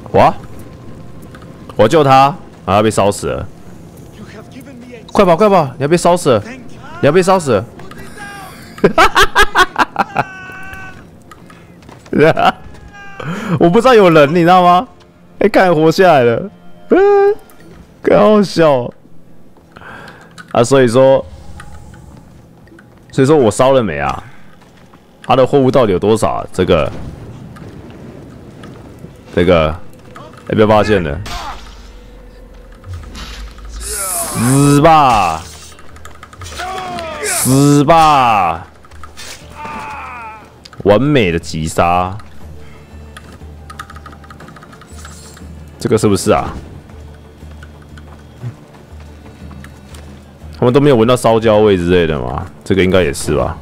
哇！我救他，啊，他被烧死了。快跑，快跑！你要被烧死了，你要被烧死了！我不知道有人，你知道吗？哎，看活下来了，更好笑哦啊！所以说我烧了没啊？他的货物到底有多少啊？这个，哎，被发现了，死吧，死吧！完美的击杀，这个是不是啊？他们都没有闻到烧焦味之类的吗？这个应该也是吧。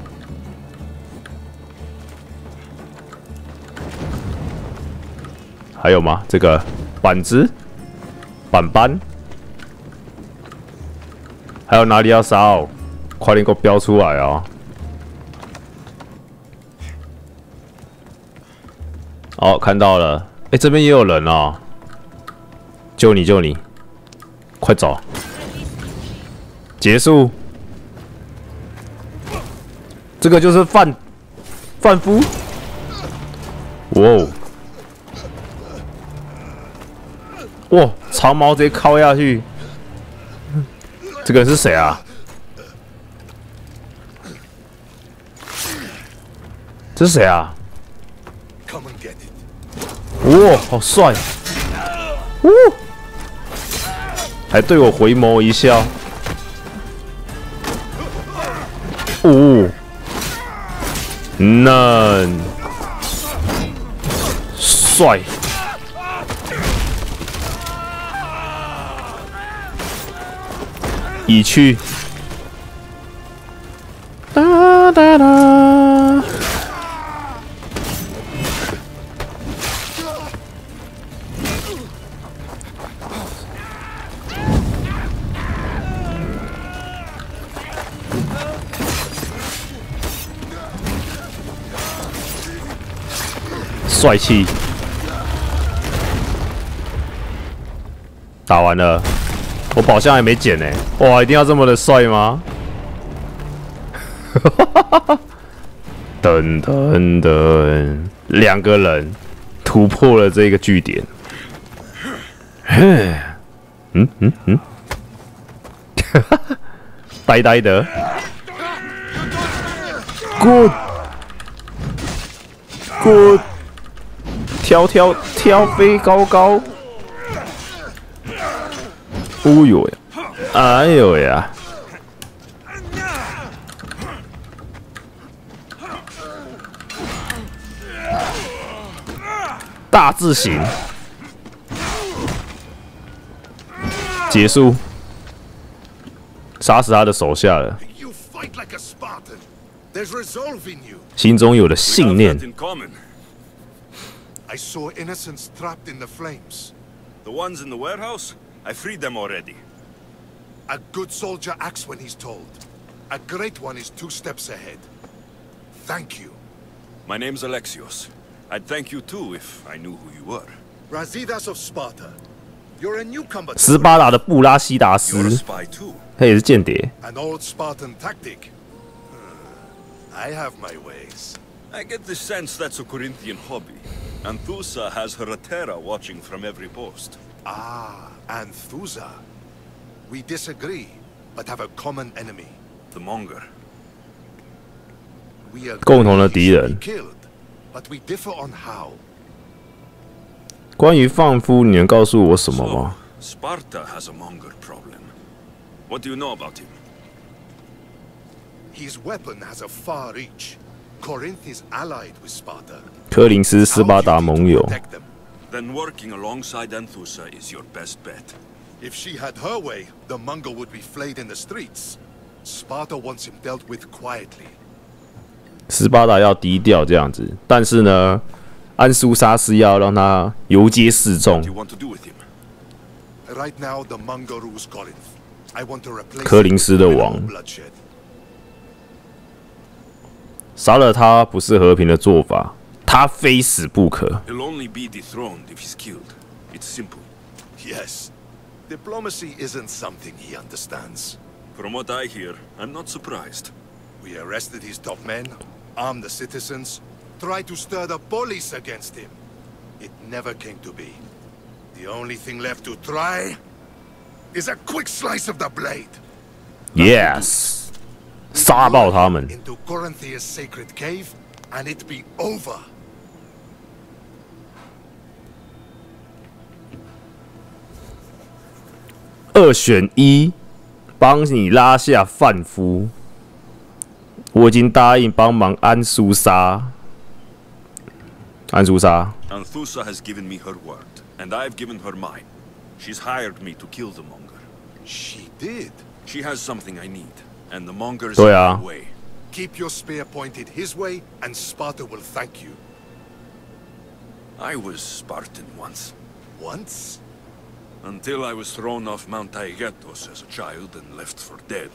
还有吗？这个板子、板，还有哪里要烧？快点给我标出来哦！哦，看到了。哎，这边也有人哦。救你，救你！快走！结束。这个就是贩夫。哇哦！哇，长矛直接敲下去。这个人是谁啊？这是谁啊？哇，好帅！呜，还对我回眸一笑。哦，嫩，帅。已去。哒哒哒。帅气。打完了。我宝箱还没捡呢，哇！一定要这么的帅吗？噔噔噔，两个人突破了这个据点。呆呆的 ，good， 跳飞高高。哦呦呀！哎呦呀！大字型结束，杀死他的手下了。心中有了信念。 I saw innocents trapped in the flames. The ones in the warehouse? I freed them already. A good soldier acts when he's told. A great one is 2 steps ahead. Thank you. My name's Alexios. I'd thank you too if I knew who you were. Razidas of Sparta. You're a newcomer. 斯巴达的布拉西达斯，他也是间谍。 An old Spartan tactic. I have my ways. I get the sense that's a Corinthian hobby. Anthusa has her Atera watching from every post. Ah, Anthusa. We disagree, but have a common enemy. The Monger. We agree 共同的敌人。 he should be killed, but we differ on how. 关于放夫，你能告诉我什么吗？ Sparta has a Monger problem. What do you know about him? His weapon has a far reach. Corinth is allied with Sparta. 柯林斯，斯巴达盟友。 Then working alongside Anthusa is your best bet. If she had her way, the Mongol would be flayed in the streets. Sparta wants him dealt with quietly. 斯巴达要低调这样子，但是呢，安苏沙斯要让他游街示众。 What do you want to do with him? Right now, the Mongol rules Corinth. I want to replace 柯林斯的 him with 王 no bloodshed. 杀了他不是和平的做法，他非死不可。 He'll only be dethroned if he's killed. It's simple. Yes. Diplomacy isn't something he understands. From what I hear, I'm not surprised. We arrested his top men, armed the citizens, tried to stir the police against him. It never came to be. The only thing left to try is a quick slice of the blade. Yes. 杀爆他们。 Into Corinthia's sacred cave, and it be over. 2选1，帮你拉下范夫。我已经答应帮忙安苏莎。安苏莎。 Anthusa has given me her word, and I've given her mine. She's hired me to kill the Monger. She did? She has something I need, and the Monger's 对啊。 way. Keep your spear pointed his way, and Sparta will thank you. I was Spartan once. Once? Until I was thrown off Mount Taygetos as a child and left for dead.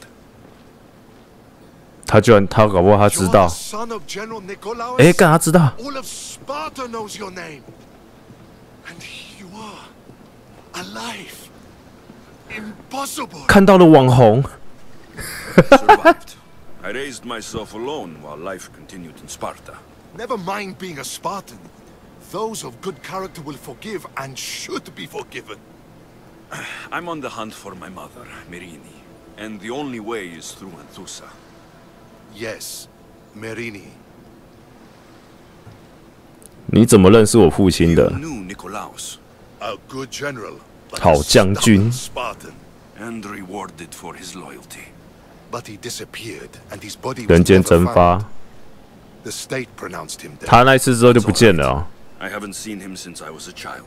他搞不好他知道。 Son of General Nikolaos? 哎，干他知道。 All of Sparta knows your name. And here you are. Alive. Impossible. 看到了网红。 Survived. I raised myself alone while life continued in Sparta. Never mind being a Spartan. Those of good character will forgive and should be forgiven. I'm on the hunt for my mother, Myrrine. And the only way is through Anthusa. Yes, Myrrine. 你怎么认识我父亲的？ Knew Nikolaos. A good general. 好将军。 Spartan. And rewarded for his loyalty. But he disappeared, and his body was 人间 never 蒸发。 found. The state pronounced him dead. 他那次之后就不见了哦。 I haven't seen him since I was a child.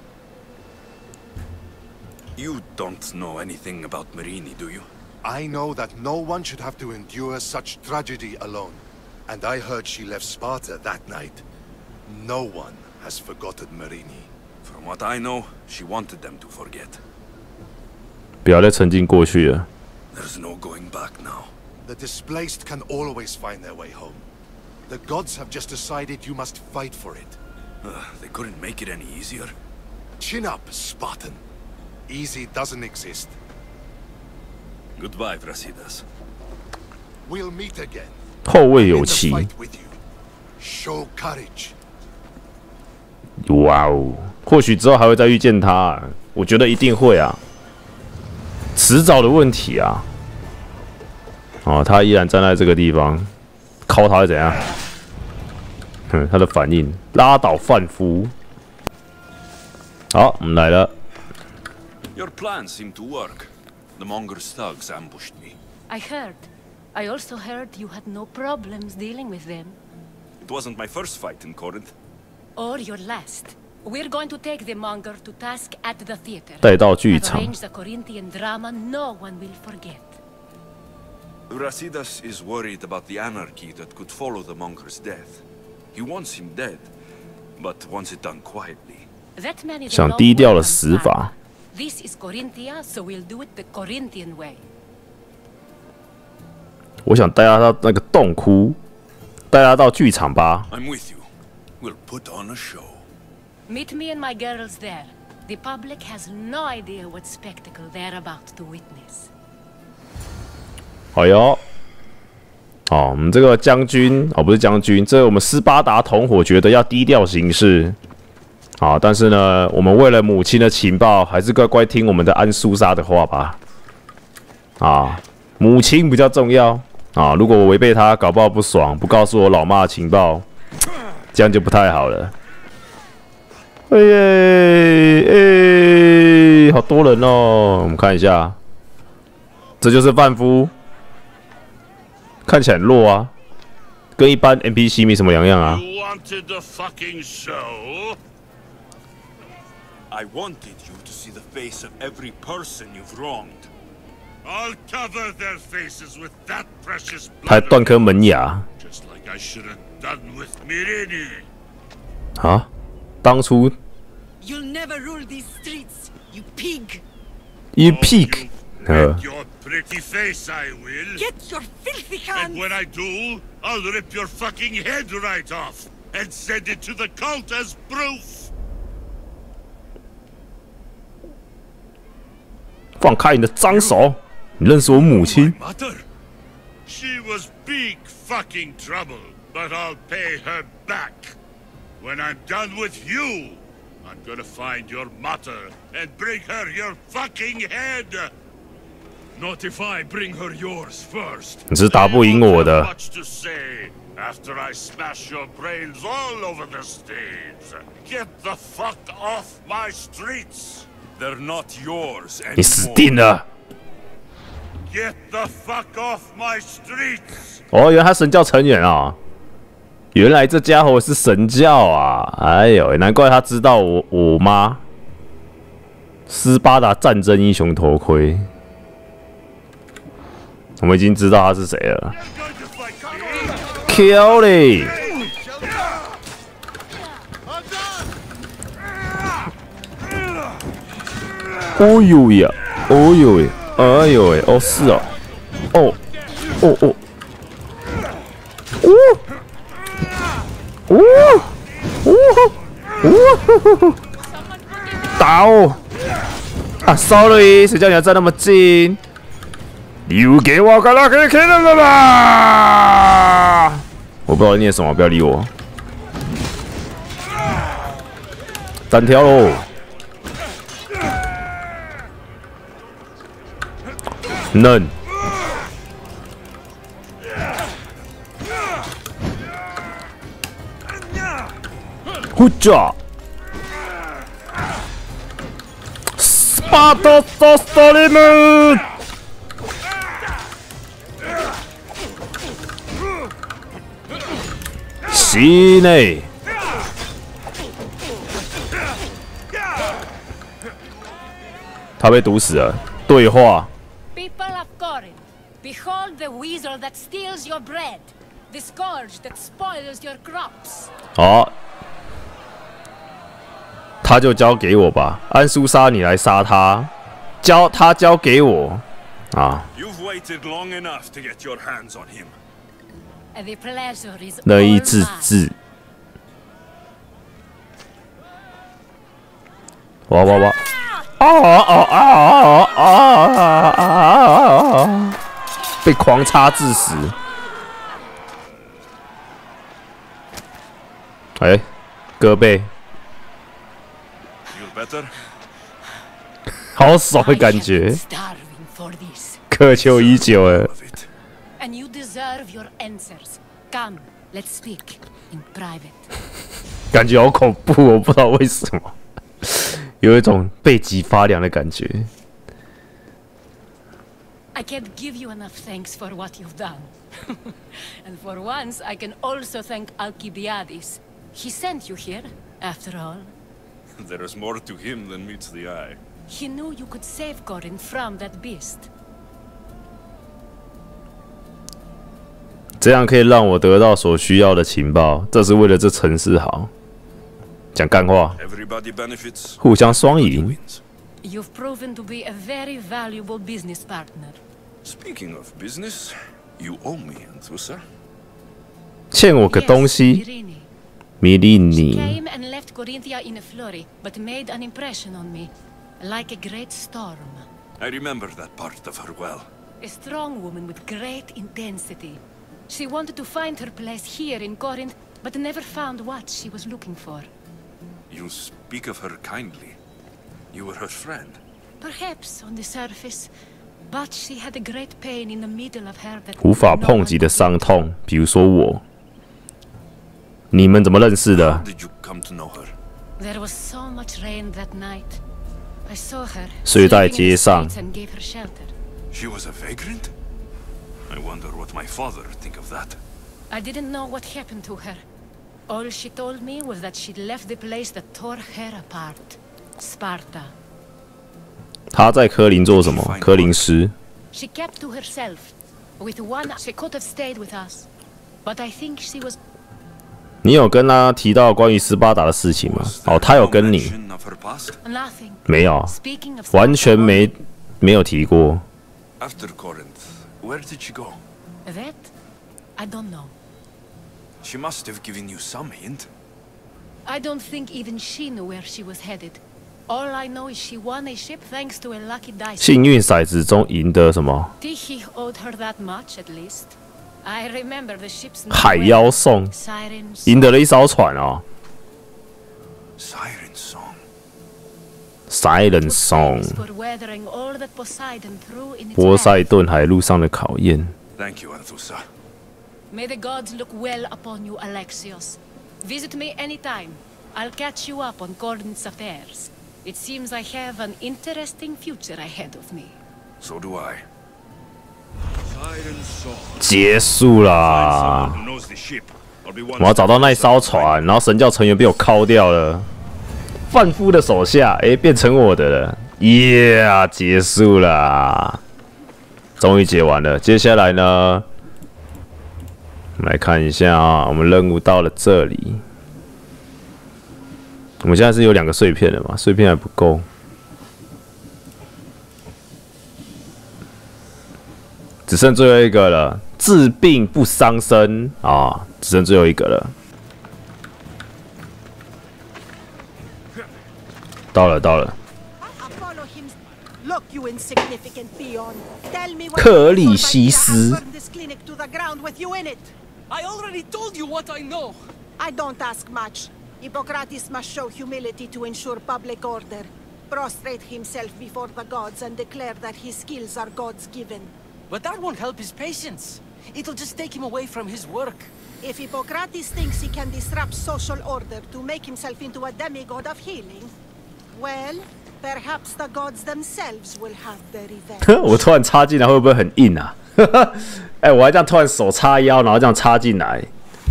You don't know anything about Myrrine, do you? I know that no one should have to endure such tragedy alone. And I heard she left Sparta that night. No one has forgotten Myrrine. From what I know, she wanted them to forget. 不要再沉浸过去了。 There's no going back now. The displaced can always find their way home. The gods have just decided you must fight for it. They couldn't make it any easier. Chin up, Spartan. Easy doesn't exist. Goodbye, Brasidas. We'll meet again. 后会有期。 Fight with you. Show courage. 哇哦，或许之后还会再遇见他，我觉得一定会啊，迟早的问题啊。哦，他依然站在这个地方，敲他会怎样？哼，他的反应，拉倒范夫。好，我们来了。 Your plan seemed to work. The Monger's thugs ambushed me. I heard. I also heard you had no problems dealing with them. It wasn't my first fight in Corinth. Or your last. We're going to take the Monger to task at the theater. 带到剧 I've 场。 arranged the Corinthian drama no one will forget. Brasidas is worried about the anarchy that could follow the Monger's death. He wants him dead, but wants it done quietly. That man is 想 a 低调的 noble 死法。 This is Corinthia, so we'll do it the Corinthian way. 我想带他到那个洞窟，带他到剧场吧。 I'm with you. We'll put on a show. Meet me and my girls there. The public has no idea what spectacle they're about to witness. 好哟，哦，我们这个将军哦，不是将军，这我们斯巴达同伙觉得要低调行事。好，但是呢，我们为了母亲的情报，还是乖乖听我们的安苏莎的话吧。啊，母亲比较重要啊！如果我违背她，搞不好不爽，不告诉我老妈的情报，这样就不太好了。哎耶，好多人哦！我们看一下，这就是范夫，看起来很弱啊，跟一般 NPC 没什么两样啊。 You wanted a fucking show? I wanted you to see the face of every person you've wronged. I'll cover their faces with that precious 还 blood, 断颗门牙 just like I should have done with Myrrine. 啊！当初 You'll never rule these streets, you pig! you Oh, pig， you bet your pretty face I will. Get your filthy And hands! when I do, I'll rip your fucking head right off and send it to the cult as proof. 放开你的脏手！你认识我母亲？ Mother? She was big fucking trouble, but I'll pay her back. When I'm done with you, I'm gonna find your mother and bring her your fucking head. Not if I bring her yours first. 你是打不赢我的。 Much to say after I smash your brains all over the stage. Get the fuck off my streets. They're not yours 你死 anymore. 定了！ Get the fuck off my streets. 哦，原来他神教成员啊！原来这家伙是神教啊！哎呦，难怪他知道我妈。斯巴达战争英雄头盔，我们已经知道他是谁了。Killy， 哦呦呀，哦呦喂，哎呦喂，哦是哦，哦，哦哦，打哦！啊 ，sorry， 谁叫你要站那么近？留给我个那可以看了吧？我不知道念什么，不要理我。单挑喽！嫩。Good job. Sparta Stolimon. 西内。他被毒死了。对话。 People of Corinth, behold the weasel that steals your bread, the scourge that spoils your crops. 好，他就交给我吧，安苏莎，你来杀他，交给我啊！ You've waited long enough to get your hands on him. And the pleasure is 乐意 all 自 mine. 治。哇哇哇！被狂插致死。哎，胳膊， Feel better? 好爽的 I 感 have 觉 been，starving for this, 渴求已久哎。 Of it. and you deserve your answers. Come, let's speak in private. 感觉好恐怖，我不知道为什么，有一种背脊发凉的感觉。 I can't give you enough thanks for what you've done. And for once, I can also thank Alcibiades. He sent you here, after all. There is more to him than meets the eye. He knew you could save Corinth from that beast. 这样可以让我得到所需要的情报，这是为了这城市好。讲干话， Everybody benefits. 互相双 Nobody 赢。 wins. You've proven to be a very valuable business partner. Speaking of business, you owe me, Anthusa. 欠我个东 Yes, 西， Irene. 米利 She 尼。 came and left Corinthia in a flurry, but made an impression on me, like a great storm. I remember that part of her well. A strong woman with great intensity. She wanted to find her place here in Corinth, but never found what she was looking for. You speak of her kindly. You were her friend. Perhaps on the surface, but she had a great pain in the middle of her that 无法 no 碰 one 及的 could 伤痛，比如说我。你们怎么认识 How 的？ did you come to know her? There was so much rain that night. I saw her 睡在 sleeping in the 街上。 streets and gave her shelter. She was a vagrant? I wonder what my father would think of that. I didn't know what happened to her. All she told me was that she'd left the place that tore her apart. Sparta. 他在科林做什么？科林斯。 She kept to herself. With one, she could have stayed with us. But I think she was 你有跟他提到关于斯巴达的事情吗？ Was there 哦，他有 no 跟你 mention of her past? nothing. 没有， Speaking of 完全 Sparta, 没有提过。 After Corinth, where did she go? that I don't know. She must have given you some hint. I don't think even she knew where she was headed. All I know is she won a ship thanks to a lucky dice. 幸运骰子中赢得什么？ Tichy owed her that much at least. I remember the ship's name 海 well. 妖颂 Sirens. 赢得了一艘船哦。 Siren song. Siren Song， For weathering all that Poseidon threw in its 波 path. 塞顿海路上的考验。 Thank you, Anthusa. May the gods look well upon you, Alexios. Visit me anytime. I'll catch you up on Gordon's affairs. It seems I have an interesting future ahead of me. So do I. Siren song. 结束啦 Someone！who knows the ship. I'll be one 我要找到那艘船，然后神教成员被我敲掉了。范夫的手下，变成我的了，耶！结束啦，终于解完了。接下来呢，我们来看一下啊，我们任务到了这里。我们现在是有2个碎片的嘛，碎片还不够。只剩最后一个了，治病不伤身啊，只剩最后一个了。到了，到了。 Follow him. Look, you insignificant peon. Tell me what 克里西斯 burn this clinic to the ground with you in it. I already told you what I know. I don't ask much. Hippocrates must show humility to ensure public order. Prostrate himself before the gods and declare that his skills are God's given. But that won't help his patients. It'll just take him away from his work. If Hippocrates thinks he can disrupt social order to make himself into a demigod of healing, well, perhaps the gods themselves will have their revenge. 我突然插进来会不会很硬啊？我还这样突然手叉腰，然后这样插进来，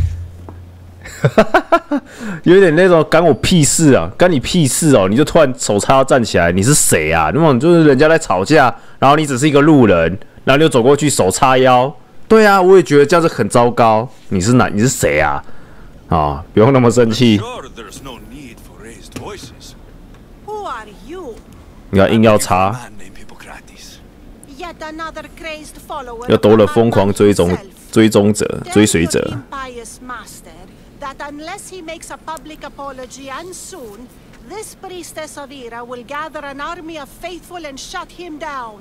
有点那种干我屁事啊，干你屁事哦！你就突然手叉腰站起来，你是谁啊？那种就是人家在吵架，然后你只是一个路人，然后你就走过去手叉腰。对啊，我也觉得这样子很糟糕。你是谁啊？啊，不用那么生气。 Sure, there's no need for raised voices. Who are you? 你看硬要 A 插， man named Hippocrates. Yet another crazed follower 又 of 多了 the 疯狂 madman 追踪 himself. 追踪者、 Tell 追随 your 者。 impious master that unless he makes a public apology and soon, this priestess of Ira will gather an army of faithful and shut him down.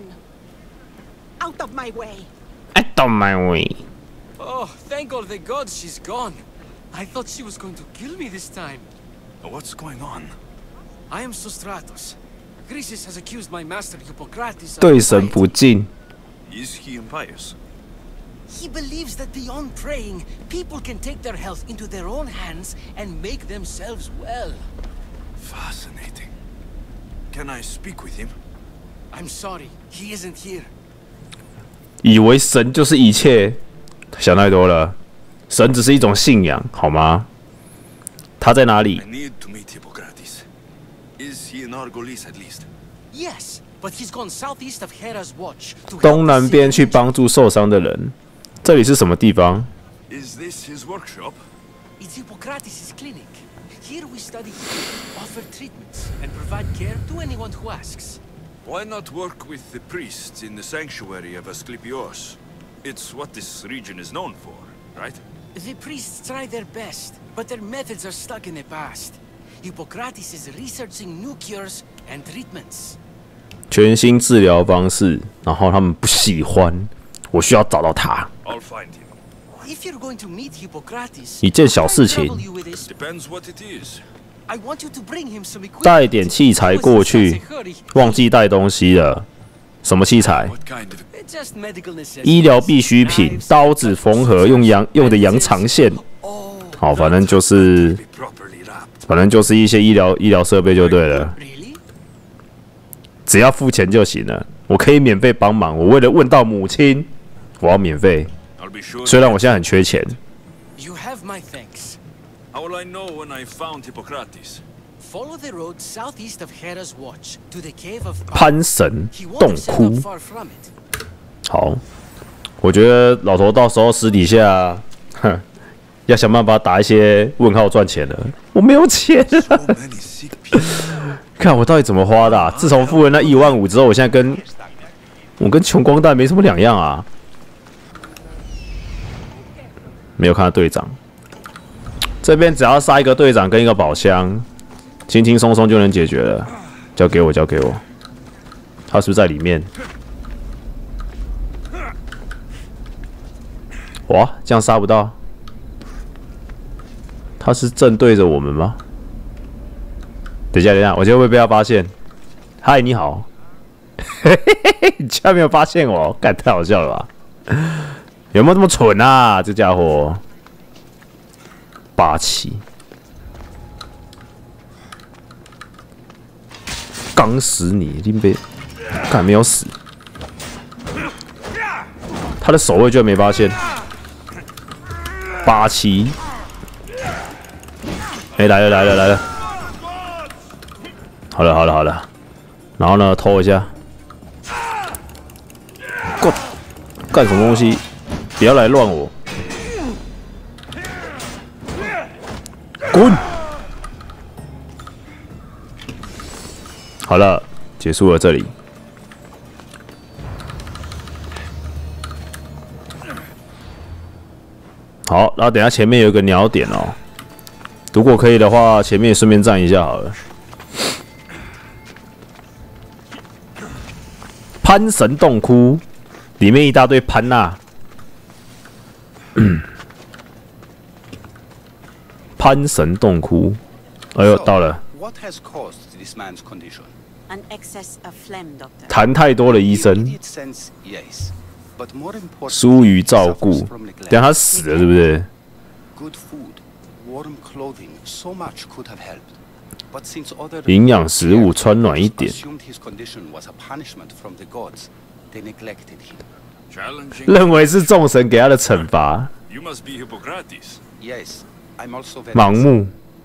Out of my way. Out of my way。 Oh, thank all the gods she's gone. I thought she was going to kill me this time. What's going on? I am Sostratos. Chrysis has accused my master Hippocrates of 对神 impiety. 不敬。 Is he impious? He believes that beyond praying, people can take their health into their own hands and make themselves well. Fascinating. Can I speak with him? I'm sorry, he isn't here. 以为神就是一切，想太多了。神只是一种信仰，好吗？他在哪里 I？ need to meet Hippocrates. Is he in Argolis at least? Yes, but he's gone southeast of Hera's watch to help 东 the 南边 city 去帮助受伤的人。这里是什么地方？ Is this his workshop? It's Hippocrates' clinic. Here we study, offer treatments, and provide care to anyone who asks. Why not work with the priests in the sanctuary of Asclepios? It's what this region is known for, right? The priests try their best, but their methods are stuck in the past. Hippocrates is researching new cures and treatments. 全新治疗方式，然后他们不喜欢，我需要找到他。 I'll find him. If you're going to meet Hippocrates, 一件小事情 I'll trouble you with this. Depends what it is. I want you to bring him some equipment. 带点器材过去，忘记带东西了。什么器材？ What kind of... Just medical necessities. 医疗必需品，刀子、缝合用的羊肠线。 Oh, 好，反正就是 be properly wrapped. 反正就是一些医疗设备就对了， really? 只要付钱就行了。我可以免费帮忙。我为了问到母亲，我要免费。 I'll be sure... 虽然我现在很缺钱。 You have my thanks. How will I know when I found Hippocrates? Follow the road southeast of Hera's watch to the cave of 潘神 He won't 洞 have set 窟 up。far from it. 好，我觉得老头到时候私底下，要想办法打一些问号赚钱了。我没有钱， So many sick people. 看我到底怎么花的啊、自从付了那15000之后，我现在跟穷光蛋没什么两样啊。没有看到队长，这边只要杀一个队长跟一个宝箱，轻轻松松就能解决了。 交给我，交给我。他是不是在里面？哇，这样杀不到。他是正对着我们吗？等一下，等一下，我觉得会被他发现。嗨，你好。你居然没有发现我，干太好笑了吧？有没有这么蠢啊？这家伙，霸气，刚死你，一定被，干没有死。他的守卫居然没发现，霸气。哎、来了来了来了！好了好了好了，然后呢，偷一下。干什么东西？不要来乱我！滚！好了，结束了这里。好，然后等一下前面有一个鸟点哦，如果可以的话，前面顺便站一下好了。潘神洞窟里面一大堆潘娜。潘神洞窟，哎呦，到了。 What has caused this man's condition? An excess of phlegm, doctor. 谈太多了，医生。 Immediate sense, yes. But more importantly, 疏于照顾 suffers from， neglect. 等下他死了，对不对？ Good food, warm clothing, so much could have helped. But since other 营养食物，穿暖一点。 assumed his condition was a punishment from the gods, they neglected him. Challenging. 认为是众神给他的惩罚， You must be Hippocrates. Yes, I'm also very 盲目。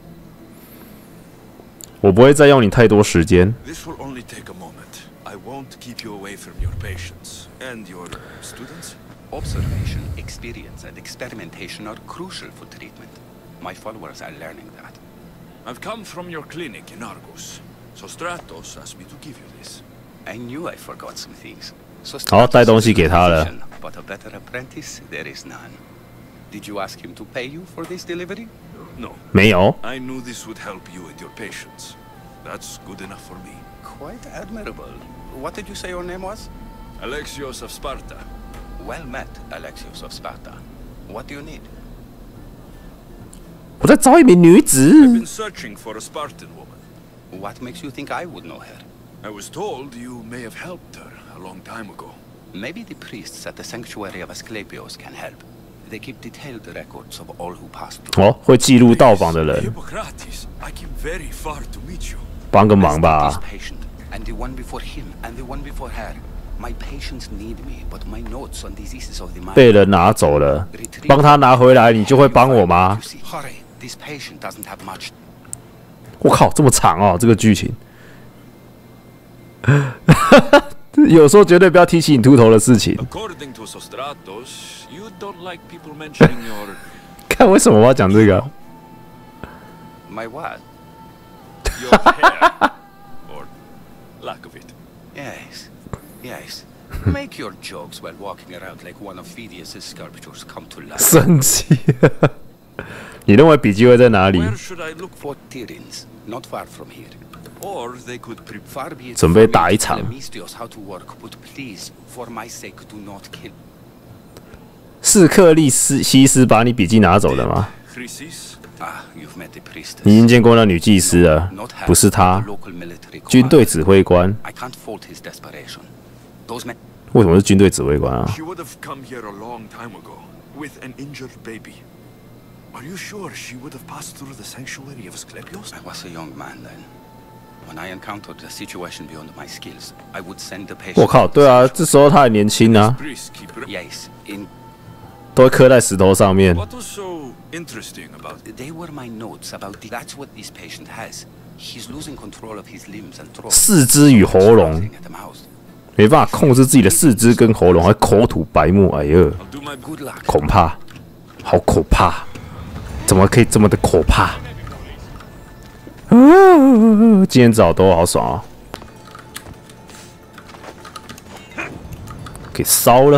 我不会再用你太多时间。 This will only take a moment. I won't keep you away from your patients and your students. Observation, experience, and experimentation are crucial for treatment. My followers are learning that. I've come from your clinic in Argus, so Stratos asked me to give you this. I knew I forgot some things. So 好，带东西给他了。 But a better apprentice, there is none. Did you ask him to pay you for this delivery? No, 没有， I knew this would help you and your patients. That's good enough for me. Quite admirable. What did you say your name was? Alexios of Sparta. Well met, Alexios of Sparta. What do you need? 我在找一名女 I've 子。 been searching for a Spartan woman. What makes you think I would know her? I was told you may have helped her a long time ago. Maybe the priests at the sanctuary of Asclepios can help. They keep detailed records of all who passed through. 哦，会记录到访的人， Hippocrates, I came very far to meet you. 帮个忙 This 吧。 patient, and the one before him, and the one before her. My patients need me, but my notes on diseases of the mind. 被人拿走了，帮他拿回来，你就会帮我吗？ You see, hurry. This patient doesn't have much. 我靠，这么长哦，这个剧情。有时候绝对不要提起你秃头的事情。 According to Sostratos, you don't like people mentioning your 看为什么我要讲这个？ My what? your hair or lack of it. Yes, yes. Make your jokes while walking around like one of Phidias' sculptures come to life. 生气。你认为笔记会在哪里？ Where should I look for? For Tyrins, not far from here. Or they could Far be it 准备 from me 打一 to 场 tell Misthios how to work, but please, for my sake, do not kill. 是克利斯西斯把你笔记拿走的吗？ Chrysis? Ah, you've met the priestess. 你已经见过那女祭司了， Not her, 不是她 the，local military 军队 command. 指挥官。 I can't fault his desperation. Those men. 为什么是军队指挥官啊？ She would have come here a long time ago with an injured baby. Are you sure she would have passed through the sanctuary of Asclepios? I was a young man then. When I encountered a situation beyond my skills, I would send the patient. 我靠，对啊，这时候他还年轻啊， Priests keep Yes, in 都会刻在石头上面。 What was so interesting about it? they were my notes about the. That's what this patient has. He's losing control of his limbs and throat. 四肢与喉咙 At the mouth. 没办法控制自己的四肢跟喉咙，还口吐白沫。哎呦， I'll do my Good luck. 恐怕，好可怕！怎么可以这么的可怕？今天早都好爽啊！给烧了。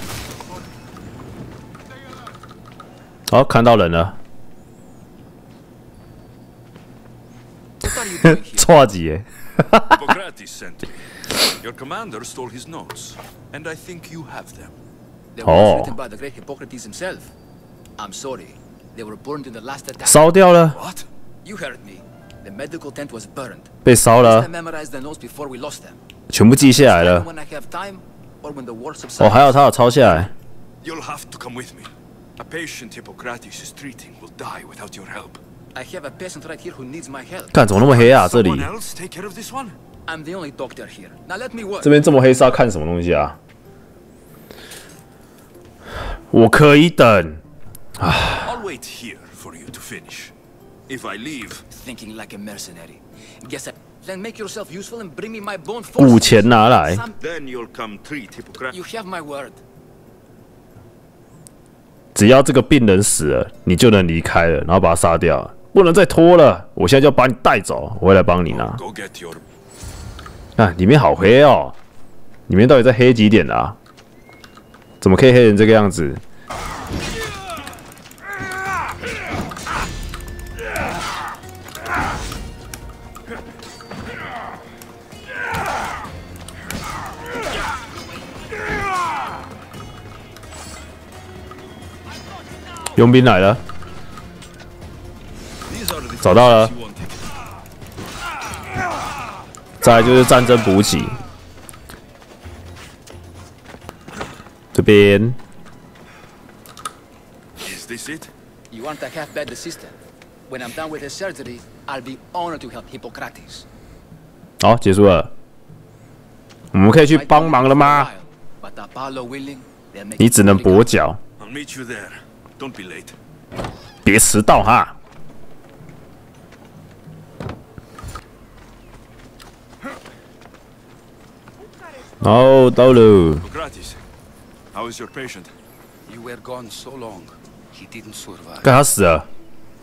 好，看到人了。 What are you doing here? 错几耶！ Hippocrates sent me. Your commander stole his notes, and I think you have them. They were written by the great Hippocrates himself. I'm sorry. They were burned in the last attack. 烧掉了， What? You heard me. The medical tent was burned. 被烧 I 了， memorized the notes before we lost them. 全部记下来 Either 了。 when I have time, or when the war 哦， subsides. 还有他有抄下来。 You'll have to come with me. A patient Hippocrates is treating will die without your help. I have a patient right here who needs my help. 干，怎么那么黑啊？这里 Someone else take care of this one? I'm the only doctor here. Now let me work. 这边这么黑是要看什么东西啊？我可以等。 I'll wait here for you to finish. If I leave, Thinking like a mercenary. Guess I... Then make yourself useful and bring me my bone 古 force. 钱拿来， then you'll come treat Hippocrates. You have my word. 只要这个病人死了，你就能离开了，然后把他杀掉，不能再拖了。我现在就要把你带走，我会来帮你拿。 Go get your 啊，里面好黑哦，里面到底在黑几点啊？怎么可以黑成这个样子？佣兵来了， These are the 找到了。 you wanted. 再来就是战争补给，这边 Is this it? You aren't a half-bad assistant. When I'm done with his surgery, I'll be honored to help Hippocrates. 好结束了。我们可以去帮忙了吗？ But Apollo willing, they'll make 你只能跛脚， I'll meet you there. Don't be late. 别迟到哈。哦，到了。 Hippocrates, how is your patient? You were gone so long, he didn't survive. 干他死了，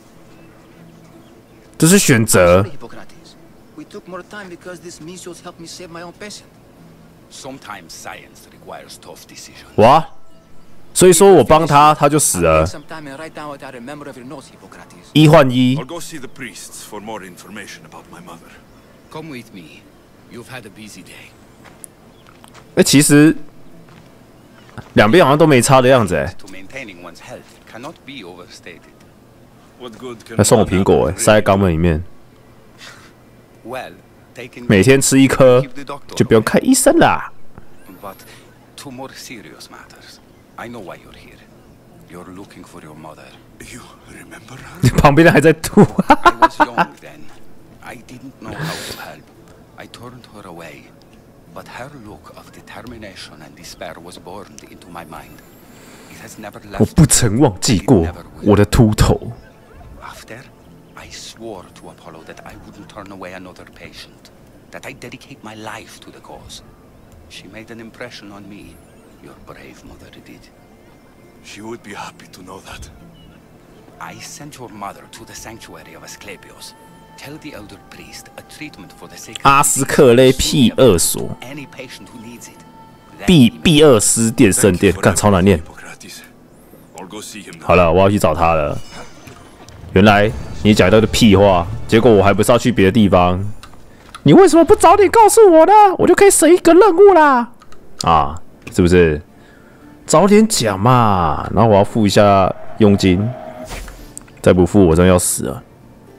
这是选择。 Hippocrates. We took more time because these measles helped me save my own patient. Sometimes science requires tough decisions. 哇，所以说我帮他，他就死 I'll 了 take。some time and write down what I remember of your notes, Hippocrates. 1换1 I'll go see the priests for more information about my mother. Come with me. You've had a busy day. 其实两边好像都没差的样子哎。 To maintaining one's health cannot be overstated. What good can 还送我 one 苹果 have 哎，塞在肛门里面， Well, taking 每天吃1颗 keep the doctor 就不用看医生啦。 But to more serious matters. I know why you're here. You're looking for your mother. You remember her? 旁边的还在吐。 I was young then. I didn't know how to help. I turned her away. But her look of determination and despair was burned into my mind. It has never 我 left. 不曾忘记过我的秃头。 After, I swore to Apollo that I wouldn't turn away another patient. That I'd dedicate my life to the cause. She made an impression on me. Your brave mother did. She would be happy to know that. I sent your mother to the sanctuary of Asclepius. Tell the elder priest a treatment for the sacred 阿斯克雷庇厄所 any patient who needs it. Then 庇厄斯殿圣 Thank you 殿， for 干超难 everything, 念。 Hippocrates. I'll go see him now. 好了，我要去找他了。原来你讲到的屁话，结果我还不是要去别的地方。你为什么不早点告诉我呢？我就可以省一个任务啦。啊，是不是？早点讲嘛。然后我要付一下佣金，再不付我真的要死了。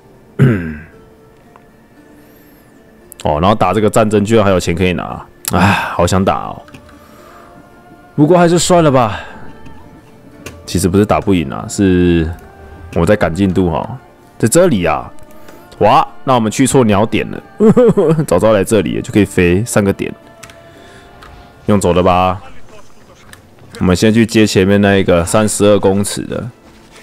哦，然后打这个战争居然还有钱可以拿，唉，好想打哦。不过还是算了吧。其实不是打不赢啊，是我在赶进度哈，在这里啊。哇，那我们去错鸟点了，早知道来这里就可以飞3个点，用走的吧。我们先去接前面那一个32公尺的。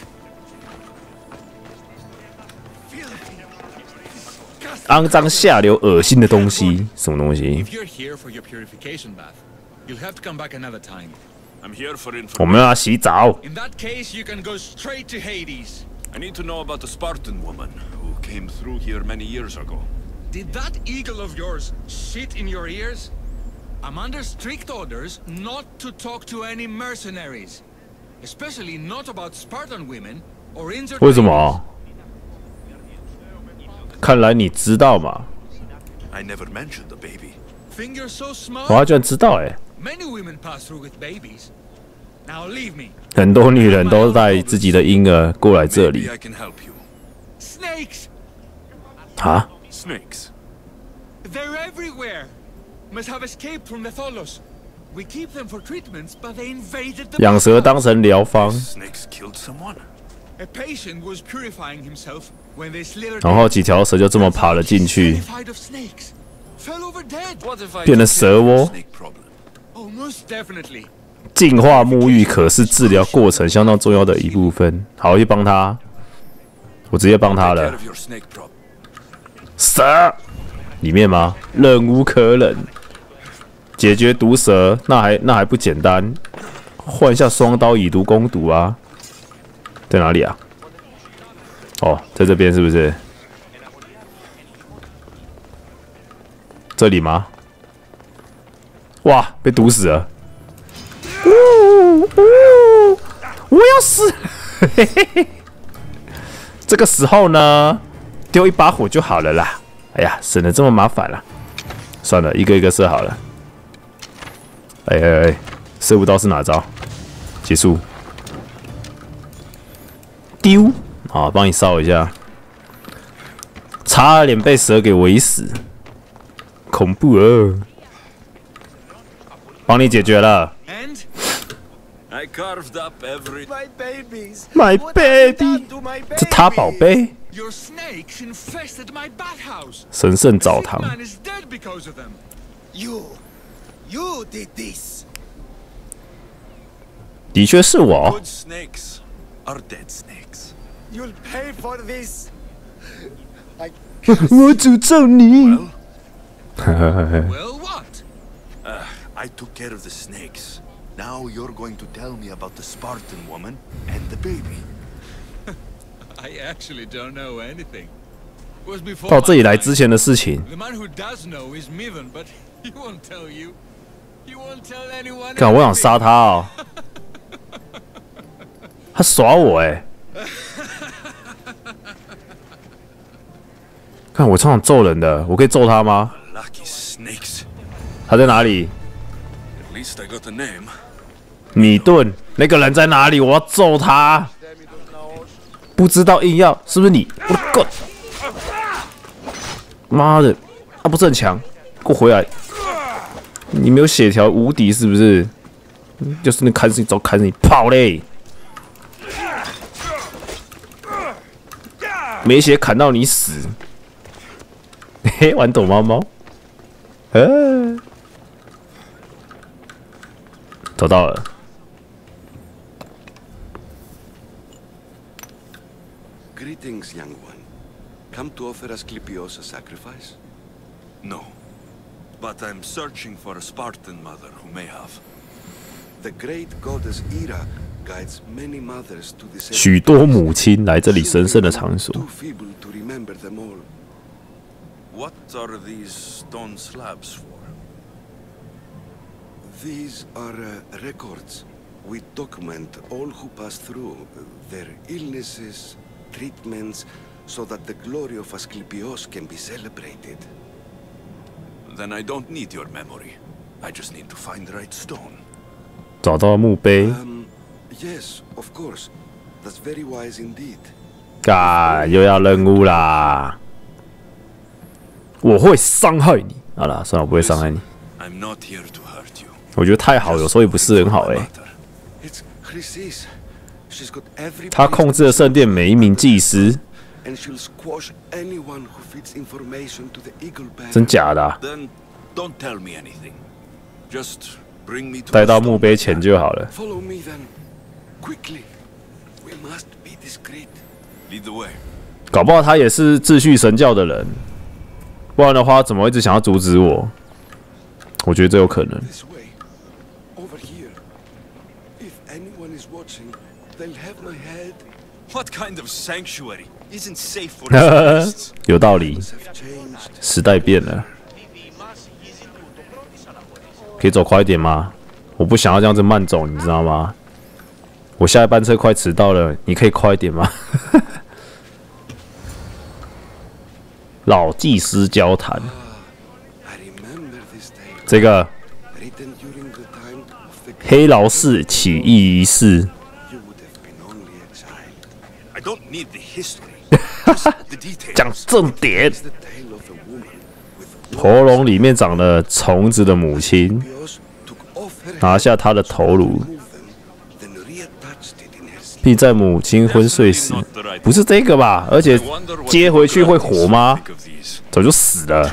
肮脏、下流、恶心的东西，什么东西？ If you're here for your purification bath, you'll have to come back another time. I'm here for 我 information. 们要洗澡。 In that case, you can go straight to Hades. I need to know about the Spartan woman who came through here many years ago. Did that eagle of yours shit in your ears? I'm under strict orders not to talk to any mercenaries, especially not about Spartan women or injured. 为什么？看来你知道嘛。 I never mentioned the baby. Think you're so smart? 哇，他居然知道哎！ Many women pass through with babies. Now leave me. 很多女人都带自己的婴儿过来这里 Maybe I can help you. Snakes! 啊！ Snakes. They're everywhere. Must have escaped from the Tholos. We keep them for treatments, but they invaded the 养蛇当成疗方， Snakes killed someone. A patient was purifying himself when they slithered 然后几条蛇就这么爬了进去， terrified of snakes. Fell over dead. What if I 变成蛇窝。 Snake problem. Oh, most definitely. 净化沐浴可是治疗过程相当重要的一部分。好，去帮他，我直接帮他 Take care 了。 of your snake problem. 蛇里面吗？忍无可忍，解决毒蛇那还不简单？换一下双刀以毒攻毒啊！在哪里啊？哦，在这边是不是？这里吗？哇，被毒死了！我要死！嘿嘿嘿。这个时候呢，丢一把火就好了啦。哎呀，省得这么麻烦啦。算了，一个一个射好了。哎，射不到是哪招？结束。丢啊，帮你烧一下。差点被蛇给围死，恐怖哦！帮你解决了。 And I carved up every. My babies! My What have you done baby， to my 这他宝 babies? 贝， your snakes infested my bathhouse. 神圣 The 澡 sick 堂。 man is dead because of them. You did this! 的确是我。 Good snakes are dead snakes. You'll pay for this! 我诅咒你。 Well, what? I took care of the snakes. Now you're going to tell me about the Spartan woman and the baby. I actually don't know anything. It was before 到这里 my 来 time. 之前的事情， The man who does know is Mivan, but he won't tell you. He won't tell anyone. 看我想杀 anything. 他哦。他耍我哎！看我超想揍人的，我可以揍他吗？ Lucky snakes. 他在哪里？ At least I got a name. 米顿，那个人在哪里？我要揍他！不知道硬要，是不是你？我的个！妈的，他不是很强，给我回来！你没有血条，无敌是不是？就是那砍死你，早砍死你，跑嘞！没血砍到你死！嘿，玩躲猫猫，找到了。 Greetings, young one. Come to offer Asclepios a sacrifice? No. But I'm searching for a Spartan mother who may have. The great goddess Ira guides many mothers to this 许多母亲来这里神圣的场所。 too feeble to remember them all. What are these stone slabs for? These are records. We document all who pass through, their illnesses, treatments, so that the glory of Asclepios can be celebrated. Then I don't need your memory. I just need to find the right stone. 找到墓碑， Yes, of course. That's very wise indeed. 嘎，又要任务啦！我会伤害你。好了，算了，我不会伤害你。 I'm not here to hurt you. 我觉得太好，有时候也不是很好 My 哎、 mother. It's Chrysis. She's got every 他控制了圣殿每一名祭司， and she'll squash anyone who feeds information to the Eagle Bearer. 真假的、啊？ Then don't tell me anything. Just bring me to 带 the 到墓 stone. 碑前就好了。 Follow me then. Quickly. We must be discreet. Lead the way. 搞不好他也是秩序神教的人，不然的话怎么会一直想要阻止我？我觉得这有可能。 This way. Over here. If anyone is watching, they'll have my head. What kind of sanctuary isn't safe for tourists? 有道理， Have changed. 时代变了。可以走快一点吗？我不想要这样子慢走，你知道吗？我下一班车快迟到了，你可以快一点吗？老祭司交谈， 这个黑劳士起义仪式。讲重点。喉咙里面长了虫子的母亲，拿下她的头颅，并在母亲昏睡时，不是这个吧？而且接回去会活吗？早就死了。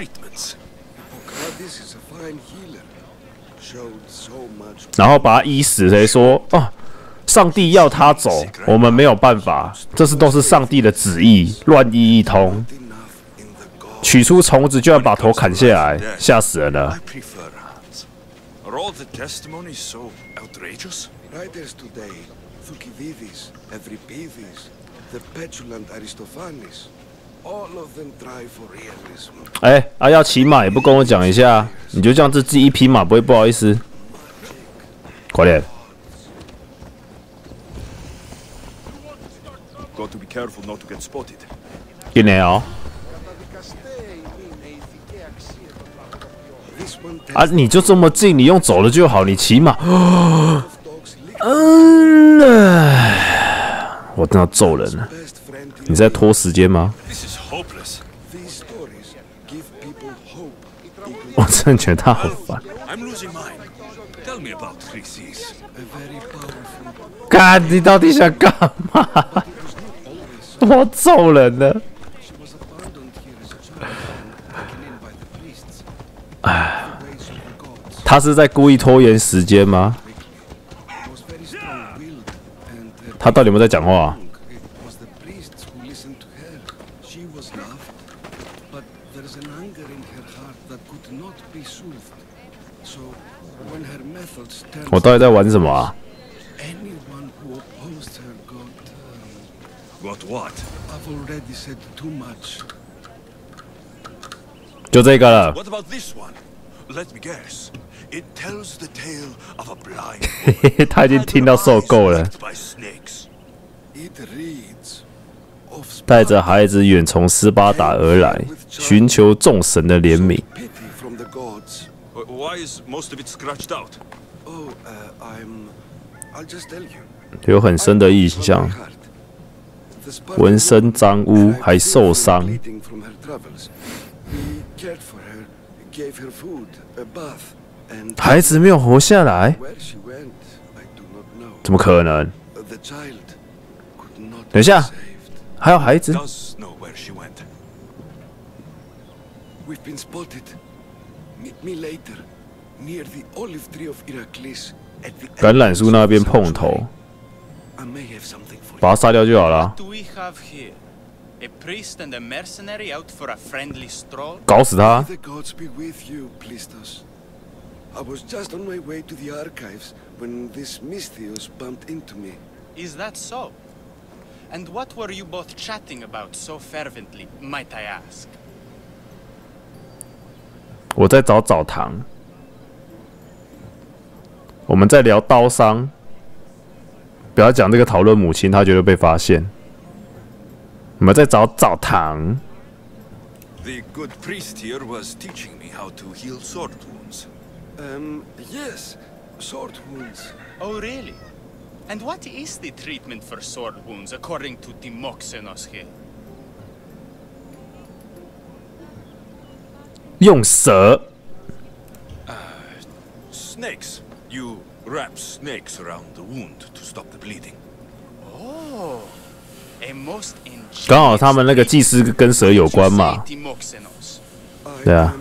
然后把他医死，谁说啊？上帝要他走，我们没有办法，这都是上帝的旨意，乱医一通。取出虫子就要把头砍下来，吓死人了。要骑马也不跟我讲一下，你就这样自己一匹马，不会不好意思？快点！ Got to be careful not to get spotted. 进来哦！啊，你就这么近，你用走了就好，你骑马。我真要揍人了！你在拖时间吗？我真的觉得他好烦。干，你到底想干嘛？我揍人了！哎，他是在故意拖延时间吗？他到底有没有在讲话？我到底在玩什么啊？ What? 就这个了。 What about this one? Let me guess. It tells the tale of a blind 他已经听到受够了。带着孩子远从斯巴达而来，寻求众神的怜悯。 Why is most of it scratched out? I'll just tell you. 有很深的印象。 浑身脏污，还受伤。孩子没有活下来，怎么可能？等一下，还有孩子。橄榄树那边碰头。 把他杀掉就好了。搞死他！ I was just on my way to the archives when this Misthios bumped into me. Is that so? And what were you both chatting about so fervently, might I ask? 我在找澡堂。我们在聊刀伤。 不要讲这个讨论母亲，他绝对被发现。我们在找澡堂。 The good priest here was teaching me how to heal sword wounds. Yes, sword wounds. Oh, really? And what is the treatment for sword wounds according to Timoxenos here? 用蛇。 Snakes. You wrap snakes around the wound to stop the bleeding. Oh, a most 刚好他们那个祭司跟蛇有关嘛。对啊。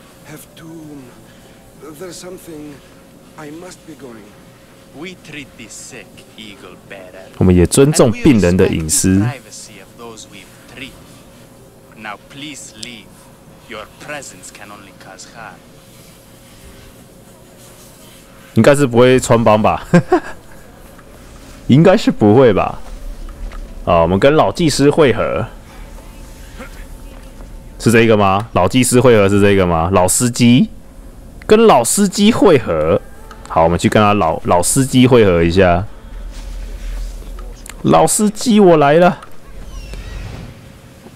There's something I must be going. We treat the sick, Eagle Bearer. 我们也尊重病人的隐私。 Now please leave. Your presence can only cause harm. 应该是不会穿帮吧？应该是不会吧？啊，我们跟老祭司会合，是这个吗？老祭司会合是这个吗？老司机跟老司机会合，好，我们去跟他老司机会合一下。老司机，我来了。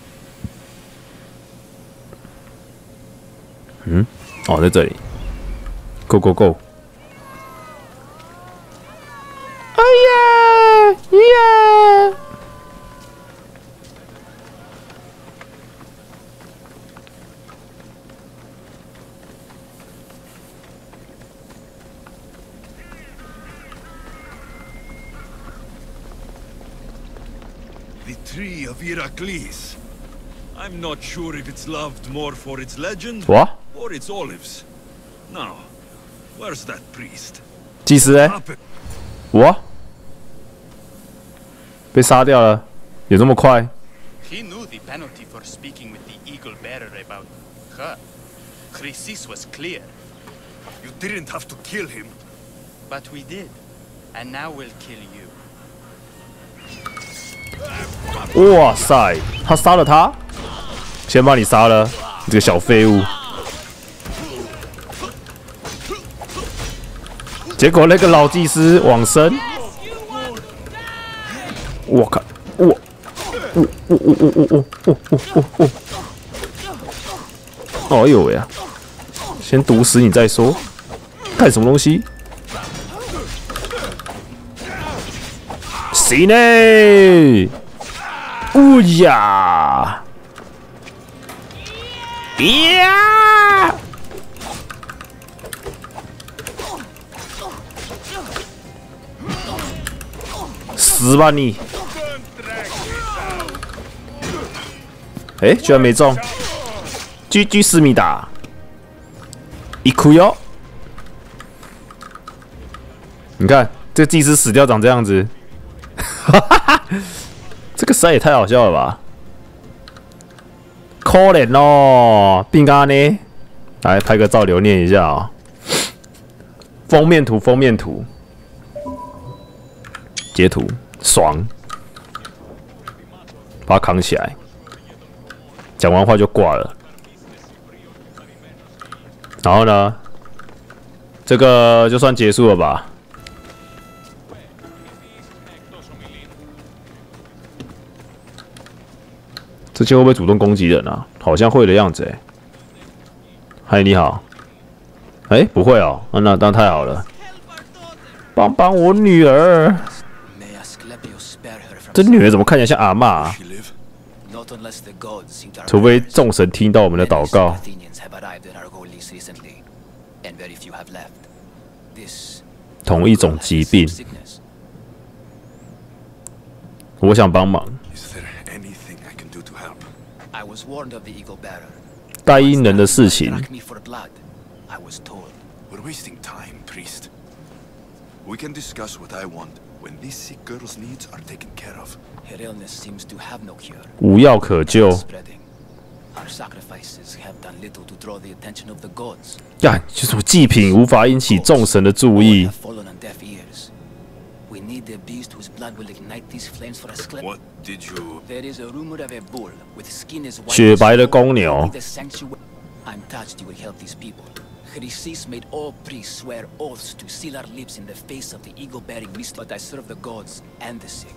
哦，在这里。 Go go go！ 哎呀呀！ The tree of Heracles. I'm not sure if it's loved more for its legend What? or its olives. Now, where's that priest? 祭司哎，我被杀掉了，有这么快？ He knew the penalty for speaking with the Eagle Bearer about her. Chrysis was clear. You didn't have to kill him. But we did. And now we'll kill you. 哇塞，他杀了他，先把你杀了，你这个小废物。结果那个老祭司往生，我靠，我，哦呦喂啊！先毒死你再说，干什么东西？行嘞！哦呀！呀！死吧你！哎，居然没中！GG 思密达，一哭哟！你看，这祭司死掉长这样子，哈哈哈！这个实在也太好笑了吧！可怜哦，饼干呢？来拍个照留念一下啊、哦！封面图，封面图。截图，爽，把它扛起来。讲完话就挂了。然后呢，这个就算结束了吧。这些会不会主动攻击人啊？好像会的样子哎。嗨，你好。哎，不会哦，那太好了。帮帮我女儿。这女儿怎么看起来像阿嬷啊？除非众神听到我们的祷告。同一种疾病，我想帮忙。代因人的事情。 We can discuss what I want when this sick girl's needs are taken care of. Her illness seems to have no cure. 无药可救。 Our sacrifices have done little to draw the attention of the gods. 呀，就是祭品无法引起众神的注意。 We need the beast whose blood will ignite these flames for us. What did you? There is a rumor of a bull with skin as white. 雪白的公牛。 I'm touched you will help these people. Chrysis made all priests swear oaths to seal our lips in the face of the eagle-bearing beast, but I serve the gods and the sick.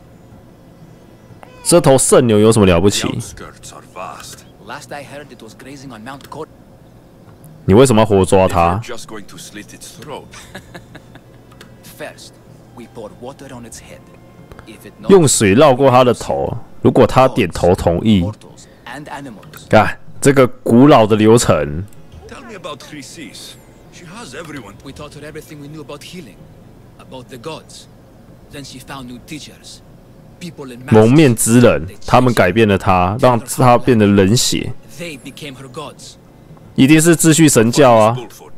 这头圣牛有什么了不起？ Last I heard, it was grazing on Mount Cor. 你为什么要活抓它？ Just going to slit its throat. First, we pour water on its head. 用水绕过它的头，如果它点头同意，看这个古老的流程。 Tell me about Chrysis. She has everyone. We taught her everything we knew about healing, about the gods. Then she found new teachers, people in 蒙面之人，他们改变了她，让她变得冷血。 They became her gods. 一定是秩序神教啊！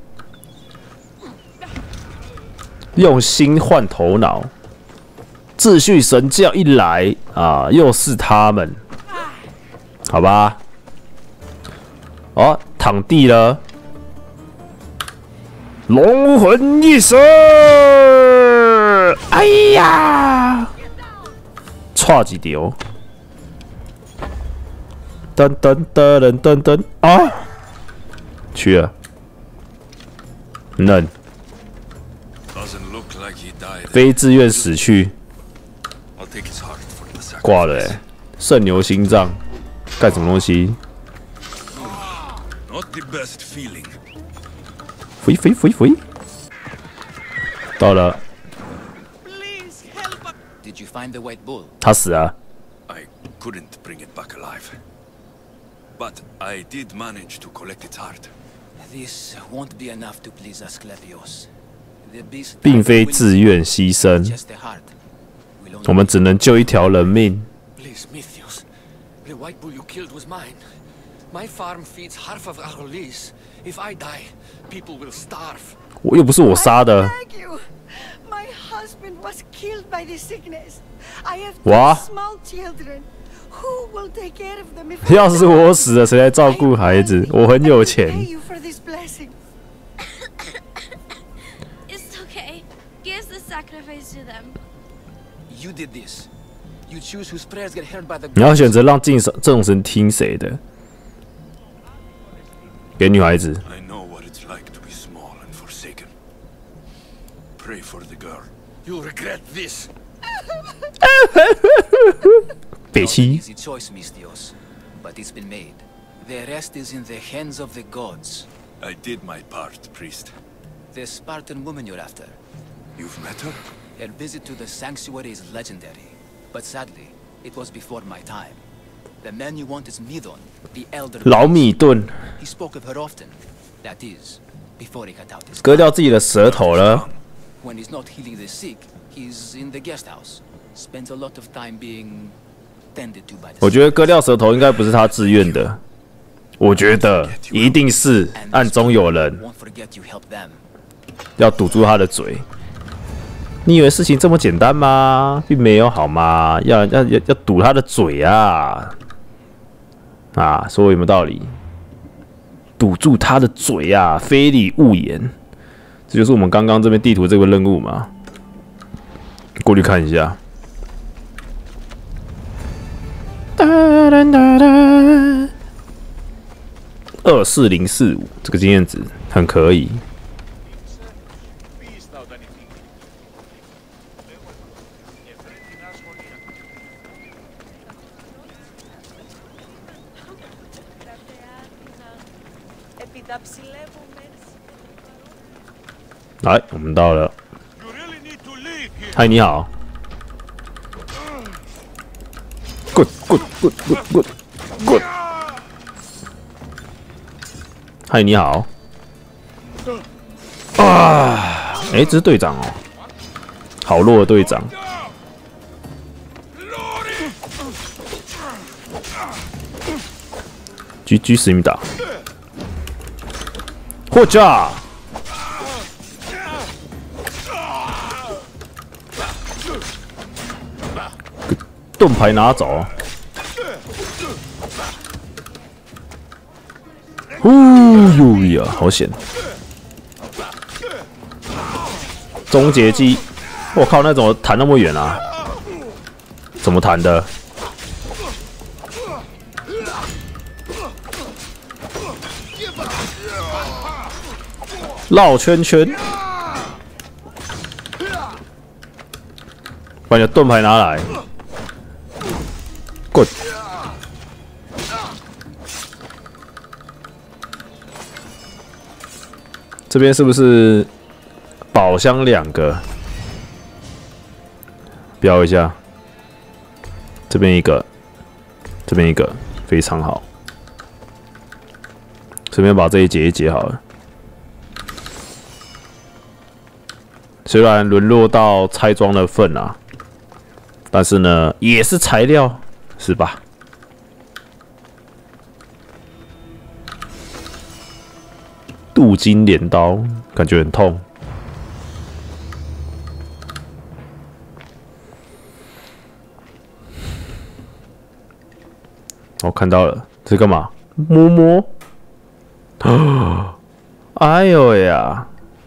用心换头脑，秩序神教一来啊，又是他们，好吧？哦，躺地了，龙魂一生，哎呀，差几条，噔噔噔噔噔啊，去了，嫩，非自愿死去，挂了欸，圣牛心脏，干什么东西？ Not the best feeling. 飞，到了。 Did you find the white bull? 他死了。 I couldn't bring it back alive, but I did manage to collect its heart. This won't be enough to please Asclepios. The beast 并非自愿牺牲， just the heart. 我们只能救一条人命。 Please, Mithrios. The white bull you killed was mine. My farm feeds half of Argolis. If I die, people will starve. 我又不是我杀的。 Thank you. My husband was killed by this sickness. I have 哇 two small children. Who will take care of them if 要是我死了，谁来照顾孩子？我很有 pay 钱。 you for this blessing? It's okay. Give the sacrifice to them. You did this. You choose whose prayers get heard by the 你要 gods. 选择让众神听谁的？给女孩子。 I know what it's like to be small and forsaken. Pray for the girl. You'll regret this. 北 Not an 七。 easy choice, Misthios, but it's been made. The rest is in the hands of the gods. I did my part, priest. The Spartan woman you're after. You've met her? Her visit to the sanctuary is legendary, but sadly, it was before my time. The man you want is Midon, the elder. 老米顿 He spoke of her often. That is, before he cut out his 割掉自己的舌头了。 When he's not healing the sick, he's in the guest house. Spends a lot of time being tended to by the 我觉得割掉舌头应该不是他自愿的，我觉得一定是暗中有人 Won't forget you helped them. 要堵住他的嘴。你以为事情这么简单吗？并没有好吗？要堵他的嘴啊！啊，说有没有道理？堵住他的嘴啊，非礼勿言。这就是我们刚刚这边地图这个任务嘛。过去看一下。24045这个经验值很可以。 来，我们到了。嗨，你好。Good。嗨，你好。啊，哎，这是队长哦，好弱的队长。GG 思密达，获奖。 盾牌拿走。哟呀，好险！终结技，我靠，那怎么弹那么远啊？怎么弹的？绕圈圈，把你的盾牌拿来。 Good。这边是不是宝箱2个？标一下。这边一个，这边一个，非常好。顺便把这一节一解好了。虽然沦落到拆装的份啊，但是呢，也是材料。 是吧？镀金镰刀感觉很痛。我看到了，这是干嘛？摸摸。哎呦呀！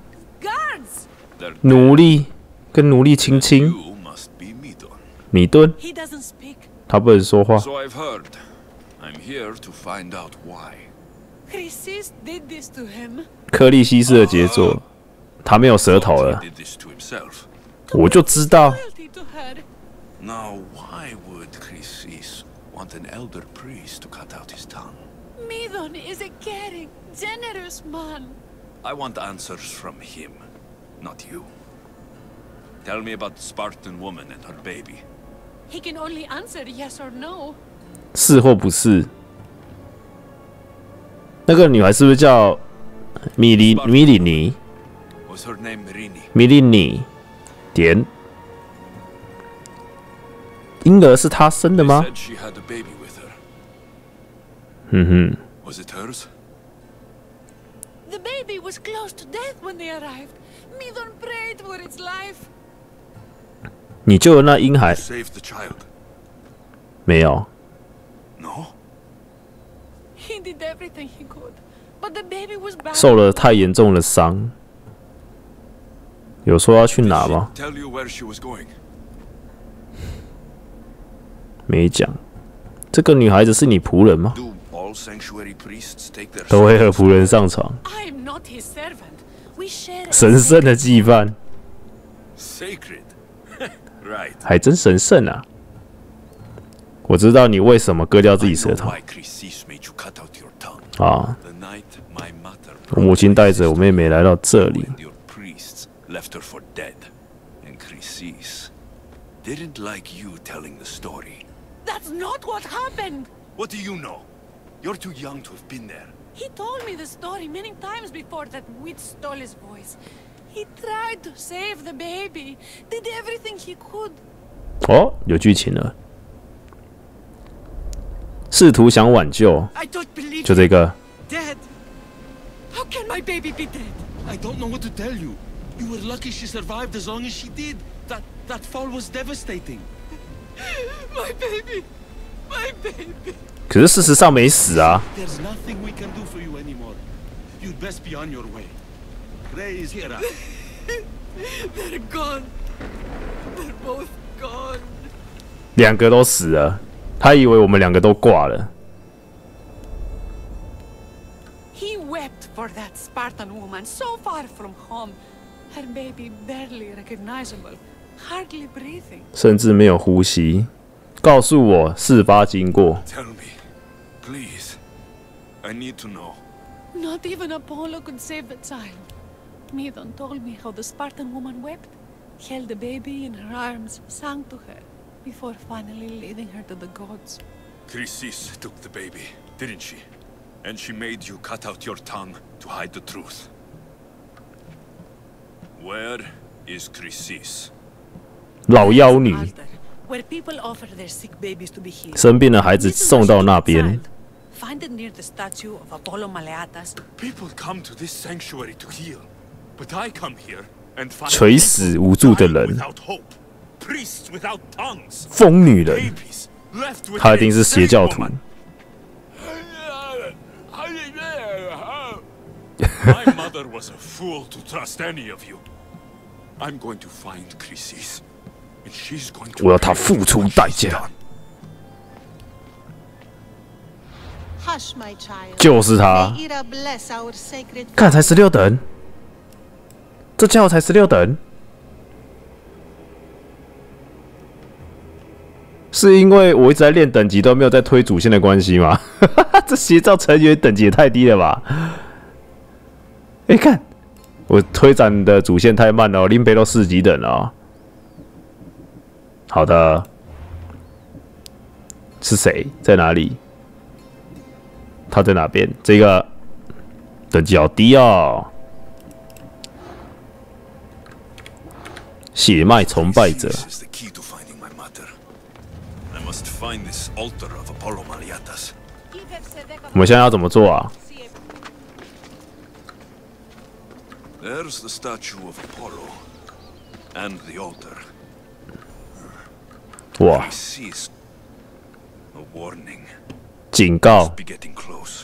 奴隶跟奴隶亲亲。米顿。 他不能说话。 So I've heard. I'm here to find out why. Chrysis did this to him. 克利西斯的杰作，他没有舌头了。 He did this to himself. 我就知道。 Now, why would Chrysis want an elder priest to cut out his tongue? Midon is a caring, generous man. I want answers from him, not you. Tell me about the Spartan woman and her baby. He can only answer yes or no. 是或不是？那个女孩是不是叫米里尼？ Was her name Mirini? 米里尼点。婴儿是她生的吗？ Said she had a baby with her. 嗯哼。 Was it hers? The baby was close to death when they arrived. Midon prayed for its life. 你救了那婴孩？ Save the child. 没有。 No. He did everything he could, but the baby was bad. 受了太严重的伤。有说要去哪吗？ Tell you where she was going. 没讲。这个女孩子是你仆人吗？ Do all sanctuary priests take their 都会和仆人上床。 I'm not his servant. We share. 神圣的羁绊。 Sacred. Right. 还真神圣啊！我知道你为什么割掉自己舌头。 Why Chrysis made you cut out your tongue? 啊！ The night my mother 我母亲带着我妹妹来到这里。 and your priests left her for dead, and Chrysis didn't like you telling the story. That's not what happened. What do you know? You're too young to have been there. He told me the story many times before that witch stole his voice. He tried to save the baby, did everything he could. 哦，有剧情了。试图想挽救， I don't believe 就这个。 Dead. How can my baby be dead? I don't know what to tell you. You were lucky she survived as long as she did. That fall was devastating. My baby. My baby. 可是事实上没死啊。 There's nothing we can do for you anymore. You'd best be on your way. Gray is here. They're gone. They're both gone. 两个都死了，他以为我们两个都挂了。 He wept for that Spartan woman so far from home. Her baby barely recognizable, hardly breathing. 甚至没有呼吸。告诉我事发经过。 Tell me, please. I need to know. Not even Apollo could save the child. Midon told me how the Spartan woman wept, held the baby in her arms, sang to her, before finally leading her to the gods. Chrysis took the baby, didn't she? And she made you cut out your tongue to hide the truth. Where is Chrysis? 老妖女 Where people offer their sick babies to be healed. 生病的孩子送到那边。 Find it near the statue of Apollo Maleatas. People come to this sanctuary to heal, but I come here and find 垂死无助的人， without hope, priests without tongues, 疯女人， babies left with 她一定是邪教徒。 My mother was a fool to trust any of you. I'm going to find Chrysis, and she's going to. 我要她付出代价。 Hush, my child. 就是他。 May Ira bless our sacred 看才16等，这家伙才16等，是因为我一直在练等级都没有在推主线的关系吗？这邪教成员等级也太低了吧！看我推展的主线太慢了哦，林北都4级等了哦。好的，是谁？在哪里？他在哪边？这个等级好低哦。血脉崇拜者。 This is the key to finding my mother. I must find this altar of Apollo Maleatas. 我们现在要怎么做啊？ There's the statue of Apollo and the altar. 哇！ Chrysis. A warning. 警告！ Be getting close.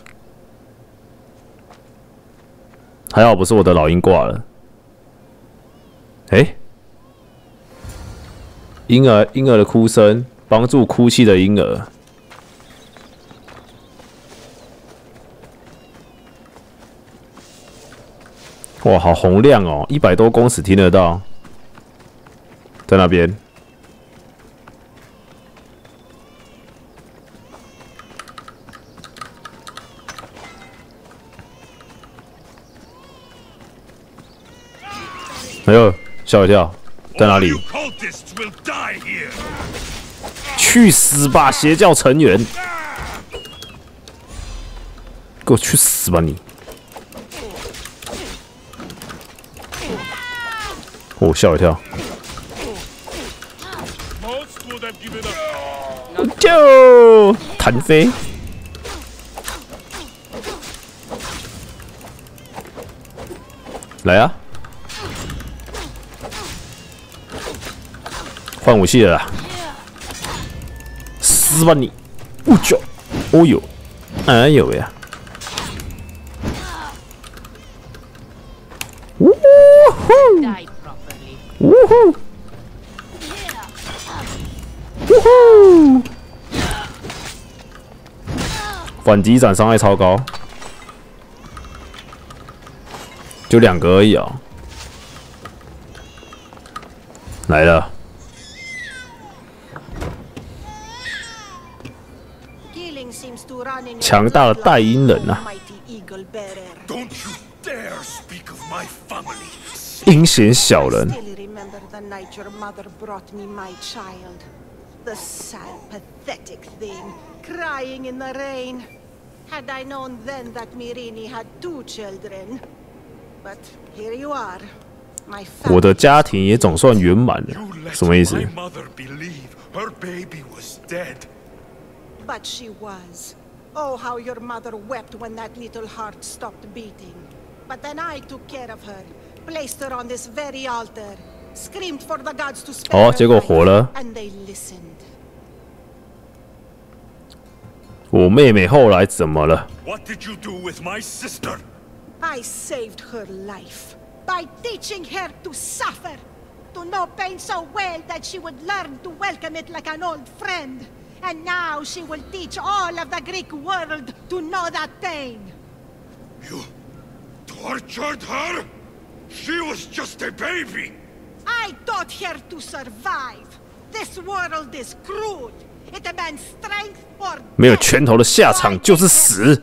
还好不是我的老鹰挂了。婴儿的哭声，帮助哭泣的婴儿。哇，好洪亮哦，100多公尺听得到，在那边。 哎呦，吓我一跳，在哪里？ Cultists will die here. 去死吧，邪教成员！给我去死吧你！哦，吓我一跳！ Most would have given up. 就弹飞。来啊！换武器了啦！死吧你！我操！哦呦！哎呦喂！呜呼！呜呼！呜呼！反击斩伤害超高，就2个而已啊、哦！来了。 强大的代因人啊！阴险小人。 The sad, pathetic thing, crying in the rain. Had I known then that Myrrine had 2 children. But here you are, my family. 我的家庭也总算圆满了，什么意思 My mother believed her baby was dead. But she was. Oh, how your mother wept when that little heart stopped beating. But then I took care of her, placed her on this very altar, screamed for the gods to spare her 哦，结果活了。 and they listened. 我妹妹后来怎么了 What did you do with my sister? I saved her life by teaching her to suffer, to know pain so well that she would learn to welcome it like an old friend. And now she will teach all of the Greek world to know that pain. You tortured her? She was just a baby. I taught her to survive. This world is cruel. It demands strength or 没有拳头的下场就是死。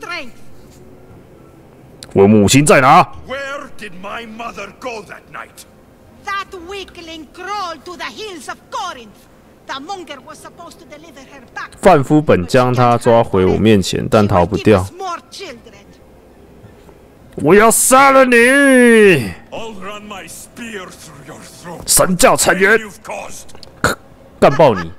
我母亲在哪 Where did my mother go that night? That weakling crawled to the hills of Corinth. The monger was supposed to deliver her back. 范夫本将他抓回我面前，但逃不掉。 More children. 我要杀了你！ I'll run my spear through your throat. 神教成员， You've caused. 干爆你！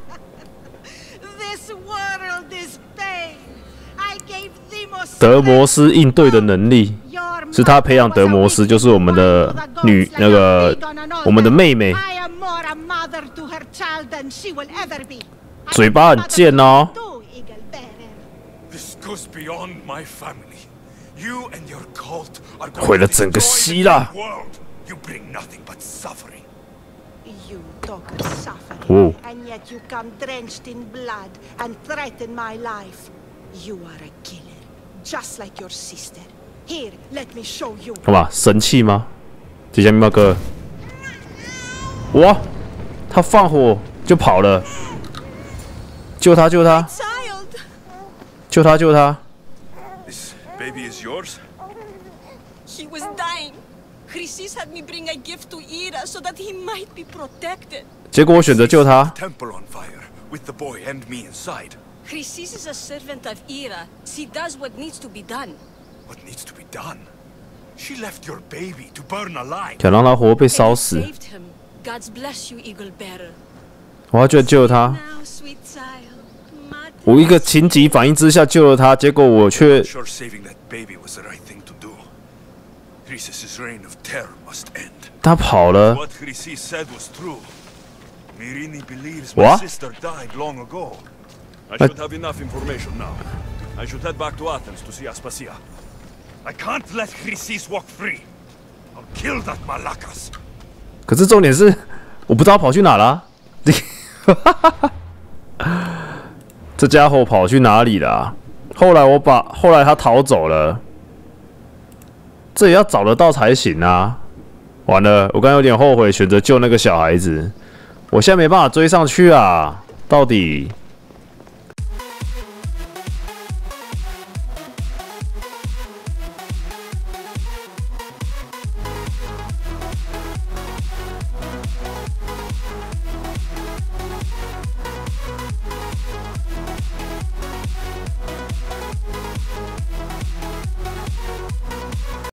This world is pain. I gave Demos 德摩斯应对的能力，是他培养德摩斯，就是我们的我们的妹妹。 I am more a mother to her child than she will ever be. 嘴巴很贱哦。 This goes beyond my family. You and your cult are 毁 going 了 to 整个 destroy 希 the 腊。 world. You bring nothing but suffering. You talk of suffering, Whoa. and yet you come drenched in blood and threaten my life. You are a killer, just like your sister. Here, let me show you. 干嘛？生气吗？这下面那个，哇，他放火就跑了，救他！救他！ Child. 救他！救他！ This baby is yours? He was dying. Chrysis had me bring a gift to Ira so that he might be protected. 结果我选择救他。 Temple on fire, with the boy and me inside. Chrysis is a servant of Ira. She does what needs to be done. What needs to be done? She left your baby to burn alive. 想让他活被烧死， Saved him. God's bless you, Eagle Bearer. 我要去救他。 Now, sweet child. 我一个情急反应之下救了他，结果我却 Sure, saving that baby was the right thing to do. Chrysis' reign of terror must end. 他跑了。 What Chrysis said was true. Myrrine believes What? my sister died long ago. I should have enough information now. I should head back to Athens to see Aspasia. I can't let Chrysis walk free. I'll kill that Malakas. 可是重点是，我不知道跑去哪了、这家伙跑去哪里了、啊？后来他逃走了，这也要找得到才行啊！完了，我刚有点后悔选择救那个小孩子，我现在没办法追上去啊！到底